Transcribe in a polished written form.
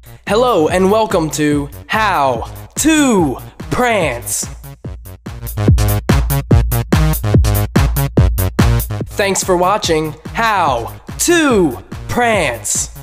Hello and welcome to How To Prance. Thanks for watching How To Prance.